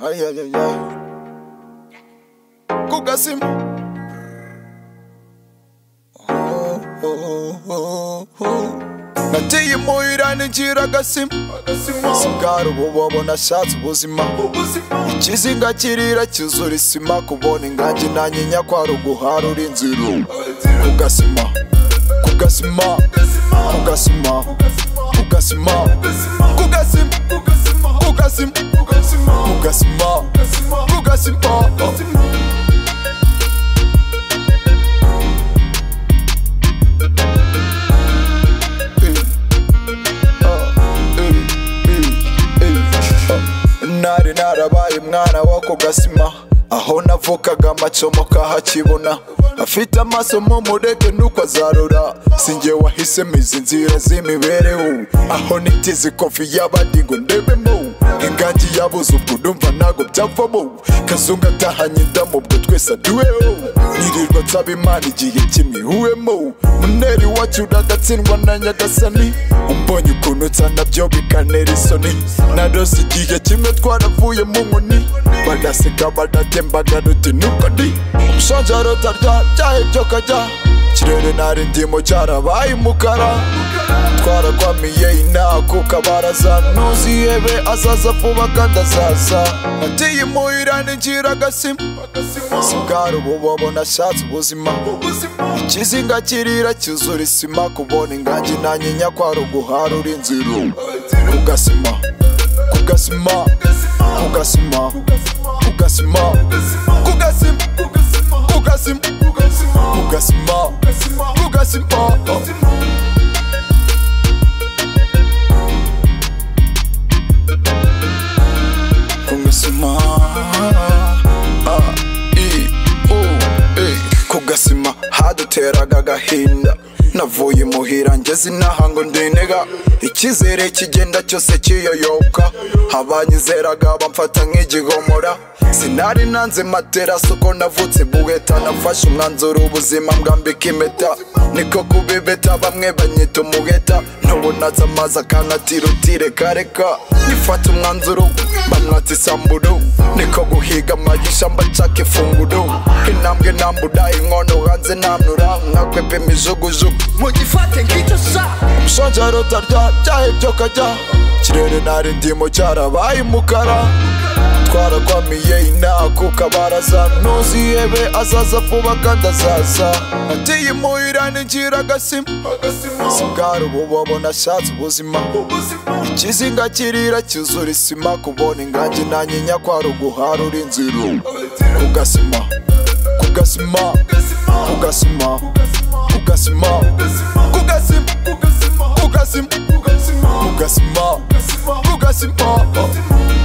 Ay, ay, ay, ay. Kugasim. Nateye muhira ninjira agasim. Sigara ububobo nashatse ubuzima. Ikizinga kirira cyuzura isima. Kubona inganji nanyinya kwari uguharura inzira. Kugasima, kugasima, kugasima, kugasima, kugasim, kugasim, kugasima, kugasima. Nari narabaye mwana wo kugasima, aho navukaga amacomo kahakibona. Afite amaso mu mureke nuko azarora, sinjye wahisemo izi nzira z'imibereho. Aho nitize kofi y'abandi ngo ndebemo, inganji yabuze ubwo ndumva ntago byavamo. Kazungu atahanye indamu ubwo twese aduweho, nirirwa nsaba Imana igihe kimihuwemo. Muneri wacu uragatsindwa na Nyagasani, umbonye ukuntu nsa nabyo bikantera isoni. Narose igihe kimwe twaravuye mu nkoni, badaseka badatembaga ruti nuko ndi umushonje arotarya byahebye kajya. Ikirere nari ndimo cyarabaye umukara, twarakwamiye inaha ku kabaraza. Ntuzihebe azaza vuba kandi azaza. Nateye muhira ninjira agasim. Sigara ububobo nashatse ubuzima. Ikizinga kirira cyuzura isima. Kubona inganji nanyinya kwari uguharura inzira. Kugasima, kugasima, kugasima, kugasima, kugasim, kugasim, kugasima, kugasima. Kugasima haduteraga agahinda, navuye muhira ngeze inaha ngo ndinega. Icyizere kigenda cyose kiyoyoka, abanyizeraga bamfata nk'igihomora. Sinari nanze materaso ko navutse buheta, nafashe umwanzuro ubuzima mbwambika impeta. Niko kubibeta bamwe banyita umuheta, ntubonaza amazi akanatira utireka reka. Nifata umwanzuro bamwatsa isamburo, niko guhiga amagisha mbacaka ifunguro. Intambwe nambura inkono hanze namnura, nkakwepa imijugujugu mugifate nk'icyo sa. Umushonje arotarya byahebye kajya. Ikirere nari ndimo cyarabaye umukara, twarakwamiye inaha ku kabaraza. Ntuzihebe azaza vuba kandi azaza. Nateye muhira ninjira agasim. Sigara ububobo nashatse ubuzima. Ikizinga kirira cyuzura isima. Kubona inganji nanyinya kwari uguharura inzira. Kugasima, kugasima, kugasima, kugasima, kugasim, kugasim, kugasima, kugasima.